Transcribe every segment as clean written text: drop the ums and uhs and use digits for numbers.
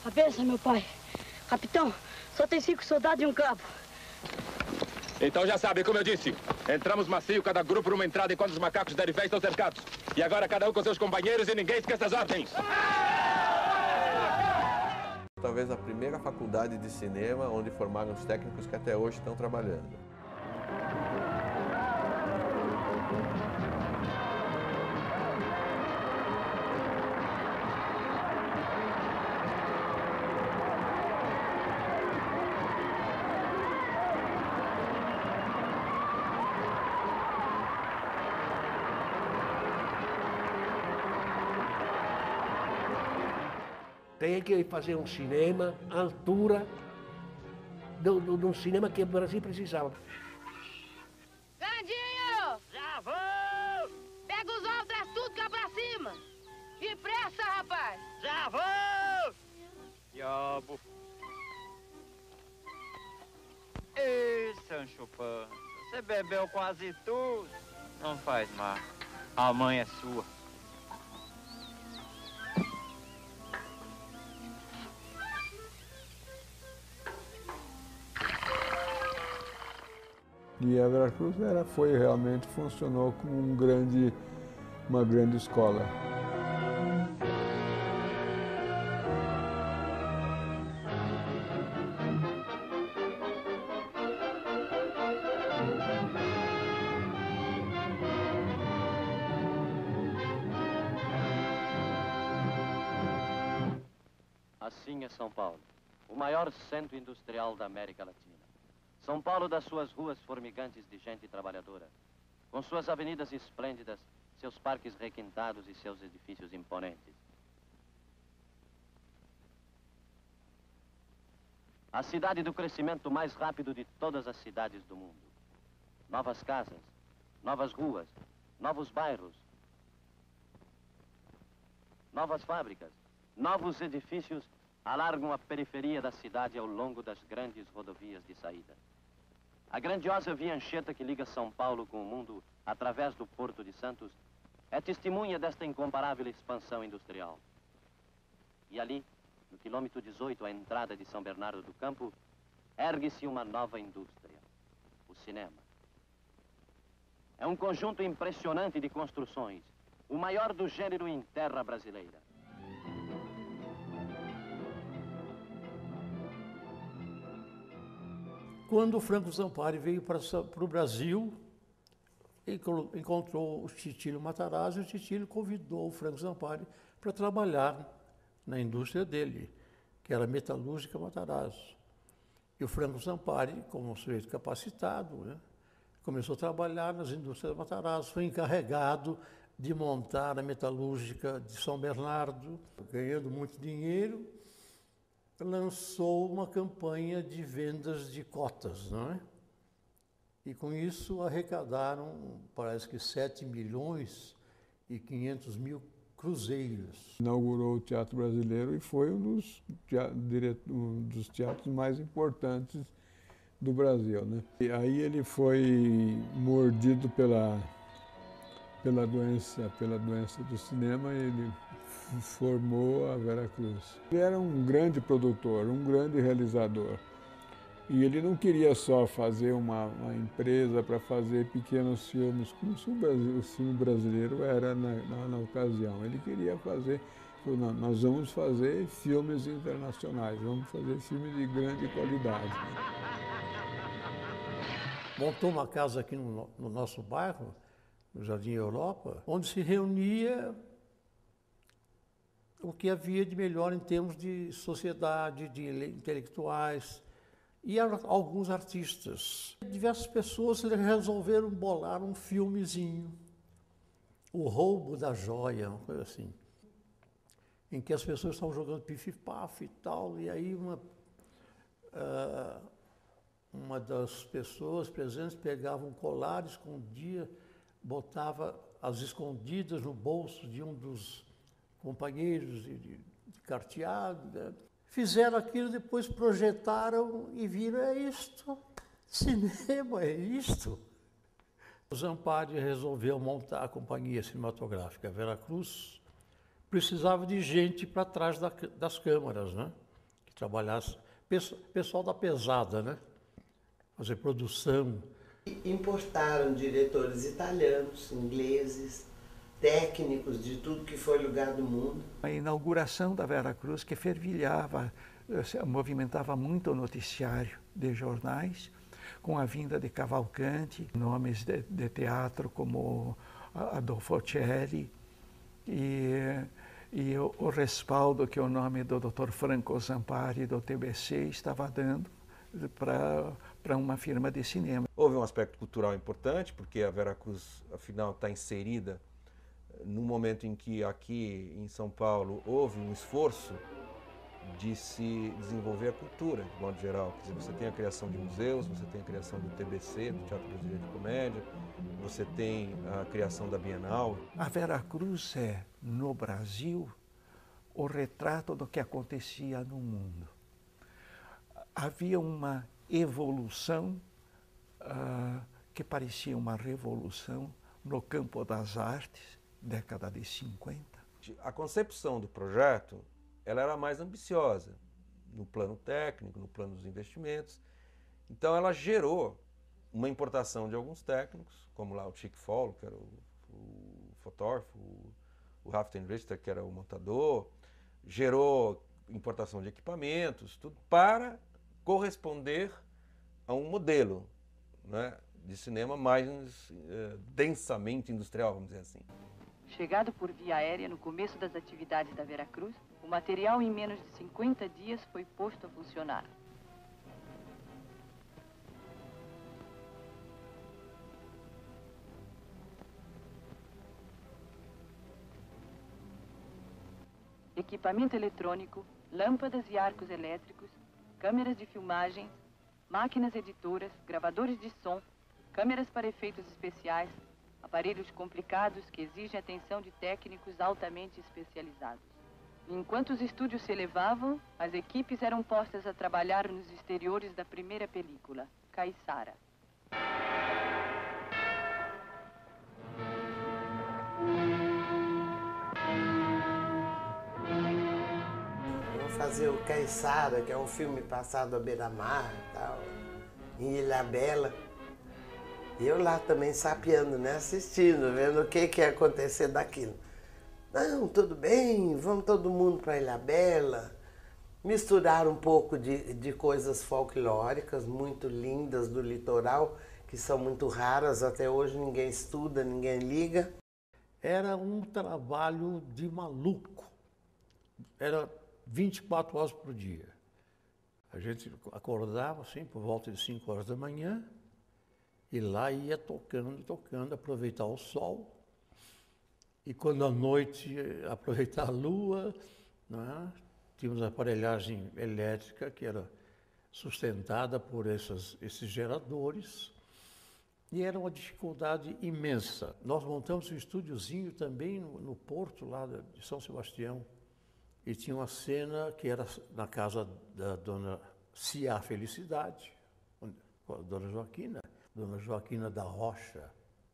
Cabeça, meu pai. Capitão, só tem 5 soldados e um cabo. Então já sabe, como eu disse, entramos macio, cada grupo por uma entrada enquanto os macacos derem fé estão cercados. E agora cada um com seus companheiros e ninguém esqueça as ordens. Talvez a primeira faculdade de cinema onde formaram os técnicos que até hoje estão trabalhando. Tem que fazer um cinema à altura de um cinema que o Brasil precisava. Candinho! Já vou! Pega os ovos, traz tudo cá pra cima! Depressa, rapaz! Já vou! Diabo! Ei, Sancho Panza, você bebeu quase tudo. Não faz mal. A mãe é sua. E a Veracruz realmente funcionou como uma grande escola. Assim é São Paulo, o maior centro industrial da América Latina. São Paulo das suas ruas formigantes de gente trabalhadora, com suas avenidas esplêndidas, seus parques requintados e seus edifícios imponentes. A cidade do crescimento mais rápido de todas as cidades do mundo. Novas casas, novas ruas, novos bairros, novas fábricas, novos edifícios alargam a periferia da cidade ao longo das grandes rodovias de saída. A grandiosa Via Anchieta que liga São Paulo com o mundo através do Porto de Santos é testemunha desta incomparável expansão industrial. E ali, no quilômetro 18, à entrada de São Bernardo do Campo, ergue-se uma nova indústria, o cinema. É um conjunto impressionante de construções, o maior do gênero em terra brasileira. Quando o Franco Zampari veio para o Brasil, ele encontrou o Titílio Matarazzo e o Titílio convidou o Franco Zampari para trabalhar na indústria dele, que era a metalúrgica Matarazzo. E o Franco Zampari, como um sujeito capacitado, né, começou a trabalhar nas indústrias da Matarazzo, foi encarregado de montar a metalúrgica de São Bernardo, ganhando muito dinheiro, lançou uma campanha de vendas de cotas, não é? E com isso arrecadaram, parece que 7.500.000 cruzeiros. Inaugurou o Teatro Brasileiro e foi um dos teatros mais importantes do Brasil, né? E aí ele foi mordido pela doença do cinema e ele formou a Veracruz. Ele era um grande produtor, um grande realizador. E ele não queria só fazer uma empresa para fazer pequenos filmes, como o filme brasileiro era na ocasião. Ele queria fazer, nós vamos fazer filmes internacionais, vamos fazer filmes de grande qualidade. Montou uma casa aqui no nosso bairro, no Jardim Europa, onde se reunia o que havia de melhor em termos de sociedade, de intelectuais e alguns artistas. Diversas pessoas resolveram bolar um filmezinho, O Roubo da Joia, uma coisa assim, em que as pessoas estavam jogando pif-paf e tal, e aí uma das pessoas presentes pegava um colar, escondia, botava as escondidas no bolso de um dos companheiros de carteado, né? Fizeram aquilo, depois projetaram e viram, é isto, cinema, é isto. O Zampari resolveu montar a companhia cinematográfica Veracruz, precisava de gente para trás das câmaras, né? trabalhar, pessoal da pesada, né? Fazer produção. Importaram diretores italianos, ingleses, técnicos de tudo que foi lugar do mundo. A inauguração da Veracruz, que fervilhava, movimentava muito o noticiário de jornais, com a vinda de Cavalcanti, nomes de teatro como Adolfo Celli, e o respaldo que o nome do Dr. Franco Zampari, do TBC, estava dando para uma firma de cinema. Houve um aspecto cultural importante, porque a Veracruz, afinal, está inserida no momento em que aqui em São Paulo houve um esforço de se desenvolver a cultura, de modo geral. Quer dizer, você tem a criação de museus, você tem a criação do TBC, do Teatro Brasileiro de Comédia, você tem a criação da Bienal. A Veracruz é, no Brasil, o retrato do que acontecia no mundo. Havia uma evolução que parecia uma revolução no campo das artes, década de 50. A concepção do projeto ela era mais ambiciosa no plano técnico, no plano dos investimentos. Então ela gerou uma importação de alguns técnicos, como lá o Chick Fall, que era o fotógrafo, o Raften Richter, que era o montador, gerou importação de equipamentos, tudo para corresponder a um modelo, né, de cinema mais densamente industrial, vamos dizer assim. Chegado por via aérea no começo das atividades da Veracruz, o material em menos de 50 dias foi posto a funcionar. Equipamento eletrônico, lâmpadas e arcos elétricos, câmeras de filmagem, máquinas editoras, gravadores de som, câmeras para efeitos especiais, aparelhos complicados que exigem atenção de técnicos altamente especializados. Enquanto os estúdios se elevavam, as equipes eram postas a trabalhar nos exteriores da primeira película, Caiçara. Vamos fazer o Caiçara, que é um filme passado à beira-mar e tal, em Ilhabela. E eu lá também sapeando, né, assistindo, vendo o que ia acontecer daquilo. Não, tudo bem, vamos todo mundo para Ilhabela. Misturar um pouco de coisas folclóricas muito lindas do litoral, que são muito raras, até hoje ninguém estuda, ninguém liga. Era um trabalho de maluco. Era 24 horas por dia. A gente acordava assim por volta de 5 horas da manhã e lá ia tocando, aproveitar o sol. E quando à noite aproveitar a lua, né? Tínhamos aparelhagem elétrica que era sustentada por esses geradores e era uma dificuldade imensa. Nós montamos um estúdiozinho também no porto lá de São Sebastião e tinha uma cena que era na casa da dona Cia Felicidade, a dona Joaquina da Rocha.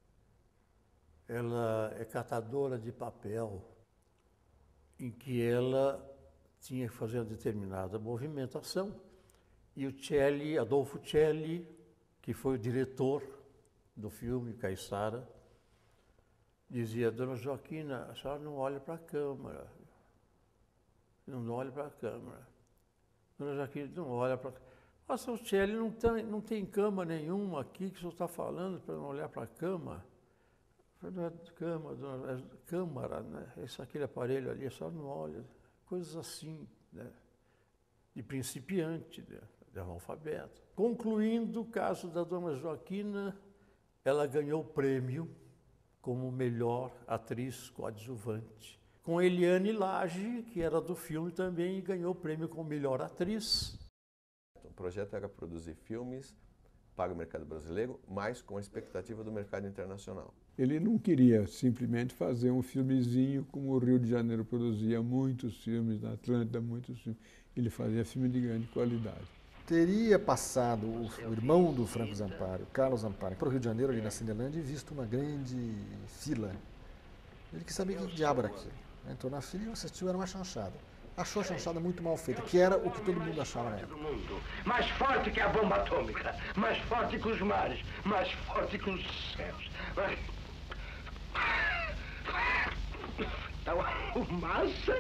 Ela é catadora de papel, em que ela tinha que fazer uma determinada movimentação. E o Celli, Adolfo Celli, que foi o diretor do filme Caiçara, dizia: Dona Joaquina, a senhora não olha para a câmera. Não olha para a câmera. Dona Joaquina, não olha para a câmera. Mas o Celli não tem cama nenhuma aqui que o senhor está falando para não olhar para a cama. Não é cama, é câmara, né? Aquele aparelho ali, só não olha. Coisas assim, né? De principiante, de analfabeto. Concluindo o caso da dona Joaquina, ela ganhou o prêmio como melhor atriz coadjuvante. Com Eliane Lage, que era do filme também, e ganhou o prêmio como melhor atriz. O projeto era produzir filmes para o mercado brasileiro, mas com a expectativa do mercado internacional. Ele não queria simplesmente fazer um filmezinho como o Rio de Janeiro produzia muitos filmes, na Atlântida muitos filmes. Ele fazia filme de grande qualidade. Teria passado o irmão do Franco Zampari, o Carlos Zampari, para o Rio de Janeiro, ali na Cinelândia, e visto uma grande fila. Ele quis saber que diabo era aquilo. Entrou na fila e assistiu, era uma chanchada. achou a chanchada muito mal feita, que era o que todo mundo achava na época. Mais forte que a bomba atômica, mais forte que os mares, mais forte que os céus. Então, massa.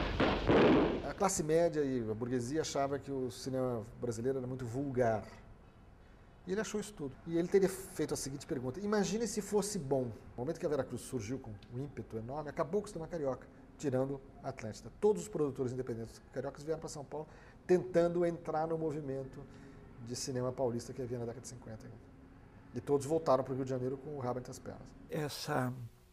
A classe média e a burguesia achava que o cinema brasileiro era muito vulgar. E ele achou isso tudo. E ele teria feito a seguinte pergunta: imagine se fosse bom. No momento que a Veracruz surgiu com um ímpeto enorme, acabou com o cinema carioca, tirando a Atlântida. Todos os produtores independentes cariocas vieram para São Paulo tentando entrar no movimento de cinema paulista que havia na década de 50. E todos voltaram para o Rio de Janeiro com o rabo entre as pernas. Essa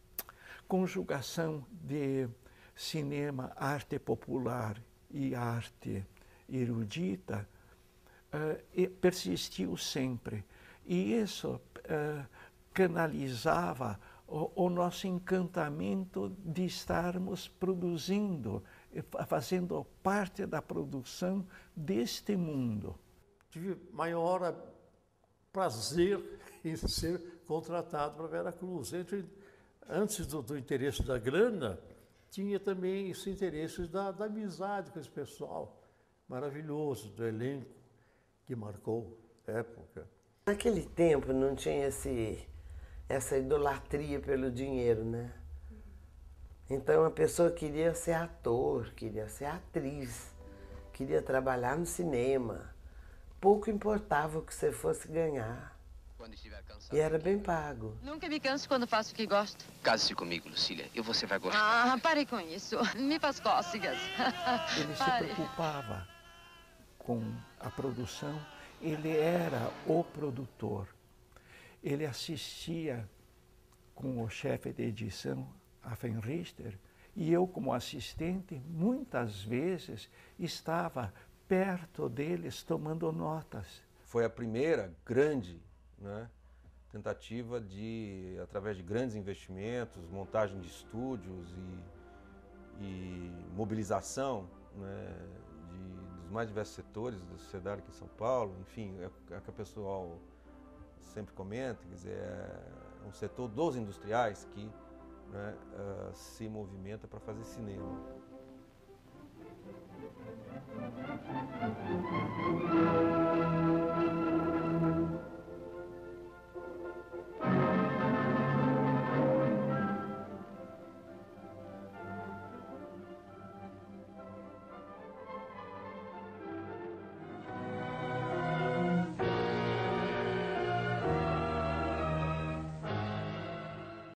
conjugação de cinema, arte popular e arte erudita persistiu sempre. E isso canalizava o nosso encantamento de estarmos produzindo, fazendo parte da produção deste mundo. Tive maior prazer em ser contratado para Veracruz. Antes do interesse da grana, tinha também esse interesse da amizade com esse pessoal maravilhoso, do elenco que marcou a época. Naquele tempo não tinha essa idolatria pelo dinheiro, né? Então a pessoa queria ser ator, queria ser atriz, queria trabalhar no cinema. Pouco importava o que você fosse ganhar. E era bem pago. Nunca me canso quando faço o que gosto. Case-se comigo, Lucília, e você vai gostar. Ah, pare com isso. Me faz cócegas. Ele se preocupava com a produção, ele era o produtor. Ele assistia com o chefe de edição, a Fenrichter, e eu, como assistente, muitas vezes estava perto deles tomando notas. Foi a primeira grande, né, tentativa de, através de grandes investimentos, montagem de estúdios e mobilização, né, dos mais diversos setores da sociedade aqui em São Paulo. Enfim, é que o pessoal sempre comenta, quer dizer, é um setor dos industriais que, né, se movimenta para fazer cinema.